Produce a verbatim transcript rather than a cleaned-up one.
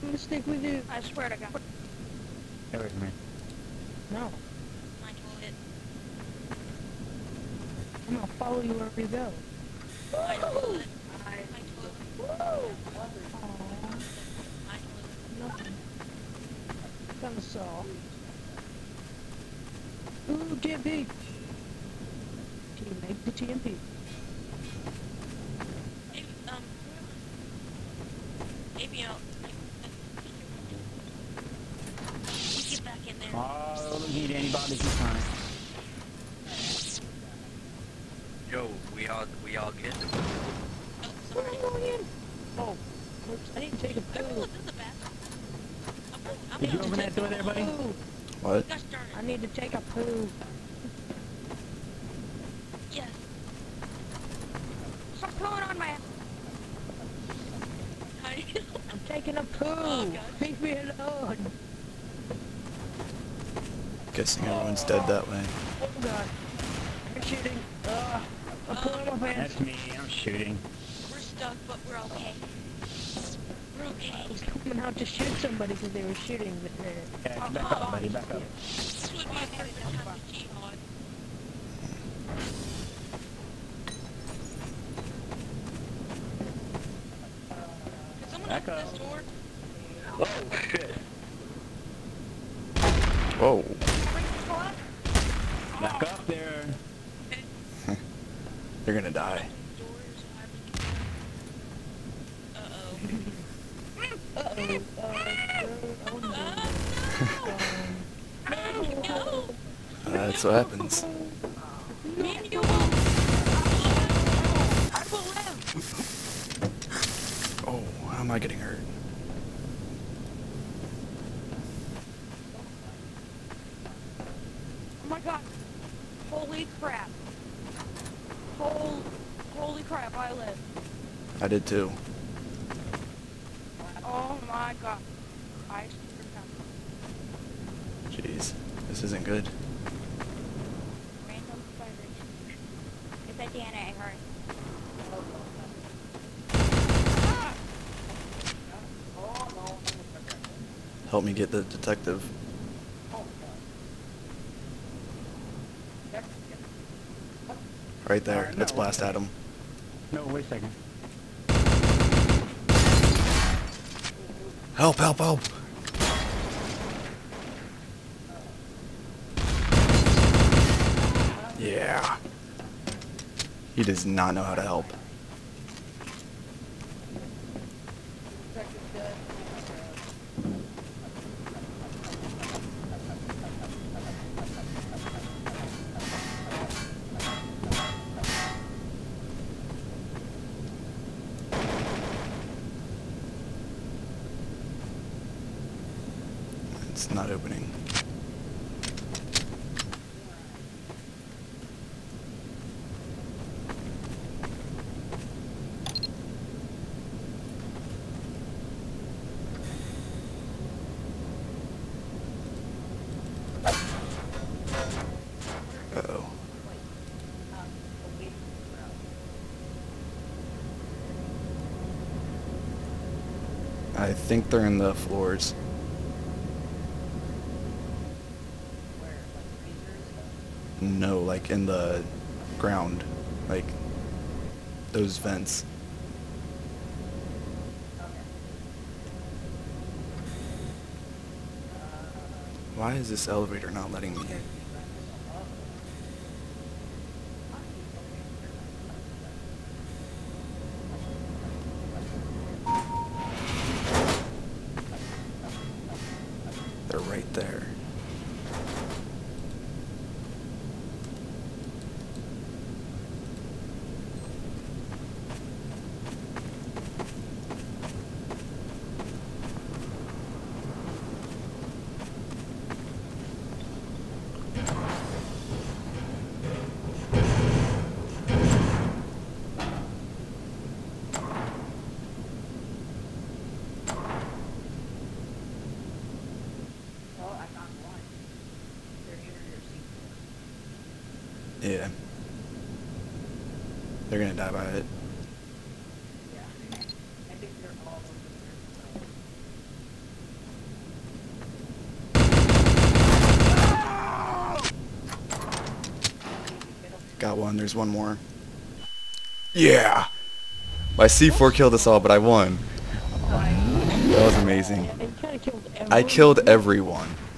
I'm gonna stick with you. I swear to God. Stay with me. No. My toilet. I'm gonna follow you wherever you go. My toilet. I... My toilet. Whoa! Aww. My toilet. Nothing. Kinda soft. Ooh, T M P! Teammate the T M P. Maybe, um... Maybe I'll... Like, we get back in there. Oh, don't need anybody this time. Yo, we all we all get them. Oh, Where sorry. am I going in? Oh, oops, I need to take a I poo. was in the bathroom. I'm, I'm Did you gonna open that take door a there, buddy? Poo. What? Gosh darn it. I need to take a poo. Yes. Stop pulling on my... I'm taking a poo. Oh, God. Leave me alone. Guessing everyone's dead that way. Oh god. You're shooting. Uh, I'm pulling my pants. That's me. I'm shooting. We're stuck, but we're okay. We're okay. I was coming out to shoot somebody because they were shooting with me. Yeah, back up, buddy. Back up. This would be a very good time to cheat on. Can someone Back open up. this door? Oh shit! Whoa. Back up there. You're gonna die. Doors, Uh-oh. Uh-oh. Uh, oh no. Uh, no! Uh, that's what happens. Me and you will... I will live! Oh, how am I getting hurt? Oh my god. Holy crap. Holy, holy crap, I live. I did too. Oh my god. I Jeez, this isn't good. Random vibration. Get that D N A, hurry. Help me get the detective. Right there. Alright, Let's no. blast at him. No, wait a second. Help, help, help! Yeah. He does not know how to help. It's not opening. Uh-oh. I think they're in the floors. No, like in the ground. Like those vents. Why is this elevator not letting me? They're right there. Yeah. They're gonna die by it. Got one. There's one more. Yeah! My C four killed us all, but I won. That was amazing. And you kinda killed I everyone. killed everyone.